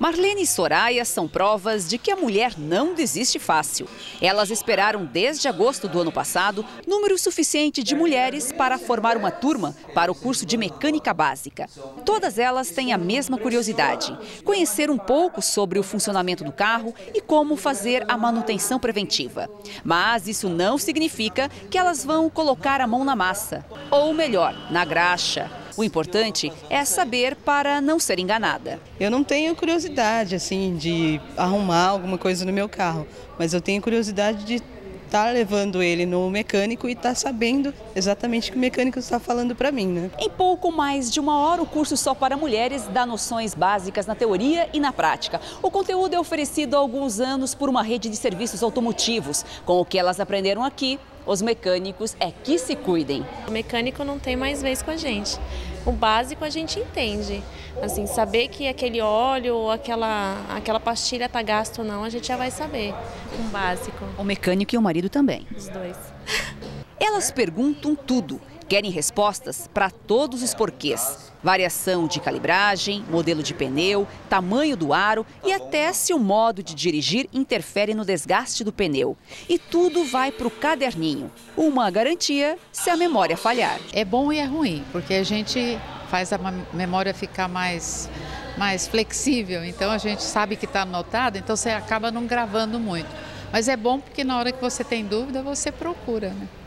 Marlene e Soraya são provas de que a mulher não desiste fácil. Elas esperaram desde agosto do ano passado número suficiente de mulheres para formar uma turma para o curso de mecânica básica. Todas elas têm a mesma curiosidade: conhecer um pouco sobre o funcionamento do carro e como fazer a manutenção preventiva. Mas isso não significa que elas vão colocar a mão na massa, ou melhor, na graxa. O importante é saber para não ser enganada. Eu não tenho curiosidade assim de arrumar alguma coisa no meu carro, mas eu tenho curiosidade de estar levando ele no mecânico e estar sabendo exatamente o que o mecânico está falando para mim, né? Em pouco mais de 1 hora, o curso só para mulheres dá noções básicas na teoria e na prática. O conteúdo é oferecido há alguns anos por uma rede de serviços automotivos. Com o que elas aprenderam aqui, os mecânicos é que se cuidem. O mecânico não tem mais vez com a gente. O básico a gente entende. Assim, saber que aquele óleo ou aquela pastilha está gasto ou não, a gente já vai saber. Um básico. O mecânico e o marido também. Os dois. Elas perguntam tudo. Querem respostas para todos os porquês. Variação de calibragem, modelo de pneu, tamanho do aro e até se o modo de dirigir interfere no desgaste do pneu. E tudo vai para o caderninho. Uma garantia se a memória falhar. É bom e é ruim, porque a gente faz a memória ficar mais flexível. Então a gente sabe que está anotado, então você acaba não gravando muito. Mas é bom porque na hora que você tem dúvida, você procura, né?